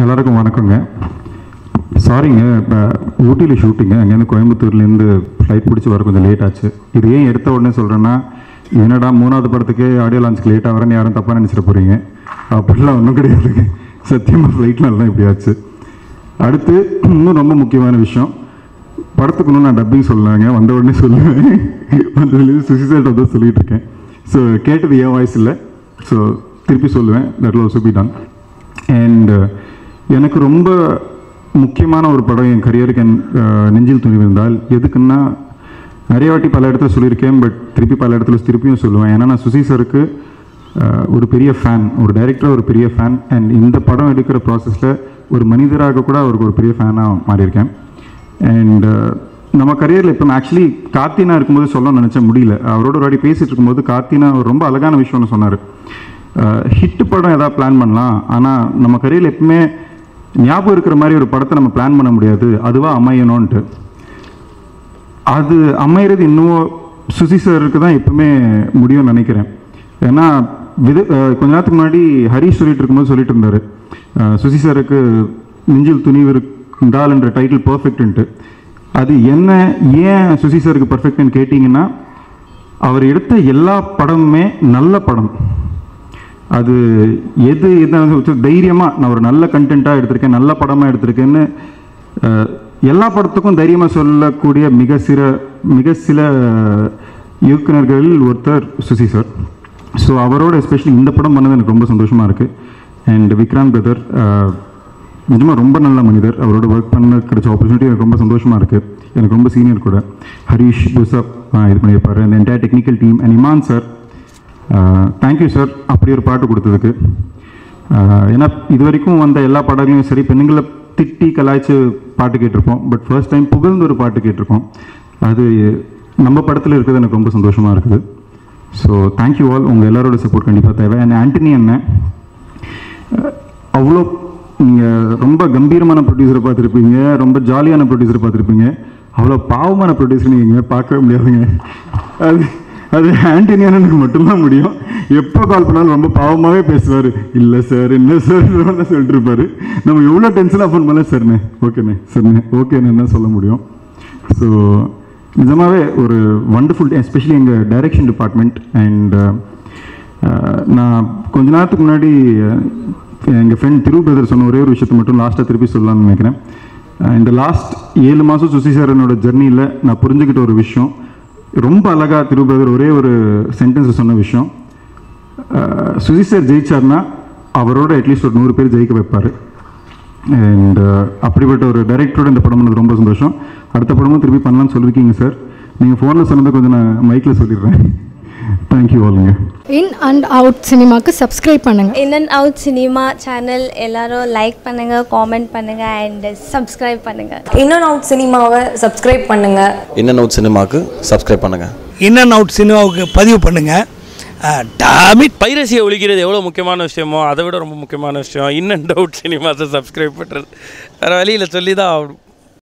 எல்லாருக்கும் வணக்கங்க. சாரிங்க, இப்போ ஊட்டியில் ஷூட்டிங்க. அங்கேருந்து கோயம்புத்தூர்லேருந்து ஃப்ளைட் பிடிச்சி வர கொஞ்சம் லேட் ஆச்சு. இது ஏன் எடுத்த உடனே சொல்கிறேன்னா, என்னடா 3வது படத்துக்கு ஆடியோ லான்ச்சுக்கு லேட்டாக வரேன்னு யாரும் தப்பாக நினச்சிட்டு போகிறீங்க. அப்படிலாம் ஒன்றும் கிடையாதுங்க. சத்தியமாக ஃப்ளைட்னால தான் இப்படி ஆச்சு. அடுத்து இன்னும் ரொம்ப முக்கியமான விஷயம், படத்துக்கு இன்னும் நான் டப்பிங் சொல்லலாங்க, வந்த உடனே சொல்லுவேன். வந்ததுலேருந்து சுசிசல்ட் வந்து சொல்லிகிட்டு இருக்கேன். ஸோ கேட்டது என் வாய்ஸ் இல்லை, ஸோ திருப்பி சொல்லுவேன். That will also be done. And எனக்கு ரொம்ப முக்கியமான ஒரு படம் என் கரியருக்கு நெஞ்சில் துணிவிருந்தால். எதுக்குன்னா, நிறைய வாட்டி பல இடத்துல சொல்லியிருக்கேன், பட் திருப்பி பல இடத்துல திருப்பியும் சொல்லுவேன். ஏன்னா நான் சுசி சாருக்கு ஒரு பெரிய ஃபேன், ஒரு டைரக்டராக ஒரு பெரிய ஃபேன். அண்ட் இந்த படம் எடுக்கிற ப்ராசஸில் ஒரு மனிதராக கூட அவருக்கு ஒரு பெரிய ஃபேனாக மாறியிருக்கேன். அண்ட் நம்ம கரியரில் இப்போ நான் ஆக்சுவலி கார்த்தினா இருக்கும்போது சொல்ல நினச்ச முடியல. அவரோட ஒரு வாட்டி பேசிகிட்டு இருக்கும்போது கார்த்தினா ரொம்ப அழகான விஷயம் ஒன்று சொன்னார். ஹிட்டு படம் எதாவது பிளான் பண்ணலாம், ஆனால் நம்ம கரியரில் எப்பவுமே ஞாபகம் இருக்கிற மாதிரி ஒரு படத்தை நம்ம பிளான் பண்ண முடியாது, அதுவாக அமையணும்ன்ட்டு. அது அமையிறது இன்னும் சுசி சாருக்கு தான் எப்பவுமே முடியும்னு நினைக்கிறேன். ஏன்னா கொஞ்ச நேரத்துக்கு முன்னாடி ஹரிஷ் சொல்லிட்டு இருந்தார், சுசி சாருக்கு நெஞ்சில் துணிவிருந்தால் என்ற டைட்டில் பர்ஃபெக்ட்டுன்ட்டு. அது என்ன, ஏன் சுசி சாருக்கு பர்ஃபெக்ட்னு கேட்டிங்கன்னா, அவர் எடுத்த எல்லா படமுமே நல்ல படம். அது எது தைரியமாக நான் ஒரு நல்ல கண்டென்ட்டாக எடுத்திருக்கேன், நல்ல படமாக எடுத்திருக்கேன்னு எல்லா படத்துக்கும் தைரியமாக சொல்லக்கூடிய மிக சில இயக்குநர்களில் ஒருத்தர் சுசி சார். ஸோ அவரோட எஸ்பெஷலி இந்த படம் பண்ணது எனக்கு ரொம்ப சந்தோஷமாக இருக்குது. அண்ட் விக்ராந்த் பிரதர் நிஜமாக ரொம்ப நல்ல மனிதர். அவரோட ஒர்க் பண்ண கிடைச்ச ஆப்பர்ச்சுனிட்டி எனக்கு ரொம்ப சந்தோஷமாக இருக்குது. எனக்கு ரொம்ப சீனியர் கூட. ஹரீஷ் ஜோசப் இது பண்ணியிருப்பார். அந்த entire technical team. And Imman sir, thank you sir அப்படி ஒரு பாட்டு கொடுத்ததுக்கு. ஏன்னா இது வரைக்கும் வந்த எல்லா பாடங்களையும் சரி, பெண்களை திட்டி கலாய்ச்சி பாட்டு கேட்டிருப்போம், பட் ஃபர்ஸ்ட் டைம் புகழ்ந்து ஒரு பாட்டு கேட்டிருக்கோம். அது நம்ம படத்தில் இருக்கிறது எனக்கு ரொம்ப சந்தோஷமாக இருக்குது. So thank you all. உங்கள் எல்லாரோட சப்போர்ட் கண்டிப்பாக தேவை. அண்ட் ஆண்டனி அண்ணன், அவ்வளோ நீங்கள் ரொம்ப கம்பீரமான ப்ரொடியூசரை பார்த்துருப்பீங்க, ரொம்ப ஜாலியான ப்ரொடியூசரை பார்த்துருப்பீங்க. அவ்வளோ பாவமான ப்ரொடியூசர் நீங்கள் பார்க்கவே முடியாதுங்க. அது ஆண்டனியானுக்கு மட்டும்தான் முடியும். எப்போ கால் பண்ணாலும் ரொம்ப பாவமாகவே பேசுவார். இல்லை சார், என்ன சார் சொல்லிட்டு இருப்பார். நம்ம எவ்வளோ டென்ஷனாக ஃபோன் பண்ணல, சரிண்ணே ஓகேண்ணே சரிண்ணே ஓகேன்னு தான் சொல்ல முடியும். ஸோ நிஜமாகவே ஒரு வண்டர்ஃபுல், எஸ்பெஷலி எங்கள் டைரக்ஷன் டிபார்ட்மெண்ட். அண்ட் நான் கொஞ்ச நேரத்துக்கு முன்னாடி எங்கள் ஃப்ரெண்ட் திரு பிரதர் சொன்ன ஒரே ஒரு விஷயத்தை மட்டும் லாஸ்ட்டாக திருப்பி சொல்லலாம்னு நினைக்கிறேன். இந்த லாஸ்ட் 7 மாதம் சுசி சார் என்னோட ஜர்னியில் நான் புரிஞ்சுக்கிட்ட ஒரு விஷயம், ரொம்ப அழகாக திரு பிரதர் ஒரே ஒரு சென்டென்ஸ் சொன்ன விஷயம், சுசி சார் ஜெயிச்சார்னா அவரோட அட்லீஸ்ட் ஒரு 100 பேர் ஜெயிக்க வைப்பார். அண்ட் அப்படிப்பட்ட ஒரு டைரக்டரோட இந்த படம் பண்ணது ரொம்ப சந்தோஷம். அடுத்த படமும் திருப்பி பண்ணலாம்னு சொல்லியிருக்கீங்க சார். நீங்கள் ஃபோனில் சொன்னதை கொஞ்சம் நான் மைக்கில் சொல்லிடுறேன். தேங்க்யூ ஆளுங்க. இன் அண்ட் அவுட் சினிமாவுக்கு சப்ஸ்கிரைப் பண்ணுங்கள். In and out cinema channel எல்லாரும் லைக் பண்ணுங்கள், காமெண்ட் பண்ணுங்கள் அண்ட் சப்ஸ்கிரைப் பண்ணுங்கள். இன் அண்ட் அவுட் சினிமாவை சப்ஸ்கிரைப் பண்ணுங்கள். இன் அண்ட் அவுட் சினிமாவுக்கு சப்ஸ்கிரைப் பண்ணுங்கள். இன் அண்ட் அவுட் சினிமாவுக்கு பதிவு பண்ணுங்கள். பைரசியை ஒழிக்கிறது எவ்வளோ முக்கியமான விஷயமோ அதை விட ரொம்ப முக்கியமான விஷயம் இன் அண்ட் அவுட் சினிமாஸை சப்ஸ்கிரைப் பண்ணுறது. வேறு வழியில் சொல்லி தான் ஆகணும்.